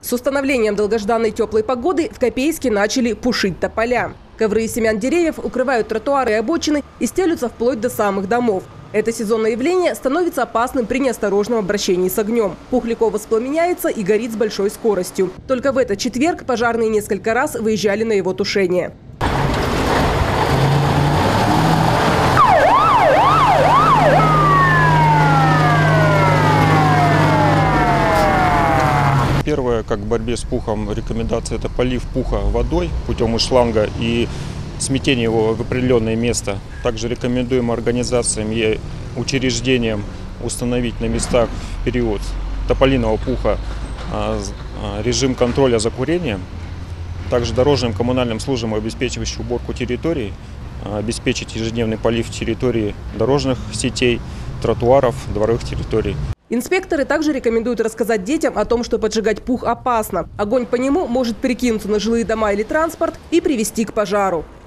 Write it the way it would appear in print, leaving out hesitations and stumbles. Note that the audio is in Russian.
С установлением долгожданной теплой погоды в Копейске начали пушить тополя. Ковры из семян деревьев укрывают тротуары и обочины и стелются вплоть до самых домов. Это сезонное явление становится опасным при неосторожном обращении с огнем. Пух легко воспламеняется и горит с большой скоростью. Только в этот четверг пожарные несколько раз выезжали на его тушение. Первое, как в борьбе с пухом, рекомендация – это полив пуха водой путем из шланга и сметение его в определенное место. Также рекомендуем организациям и учреждениям установить на местах в период тополиного пуха режим контроля за курением. Также дорожным коммунальным службам, обеспечивающим уборку территорий, обеспечить ежедневный полив территории дорожных сетей, тротуаров, дворовых территорий. Инспекторы также рекомендуют рассказать детям о том, что поджигать пух опасно. Огонь по нему может перекинуться на жилые дома или транспорт и привести к пожару.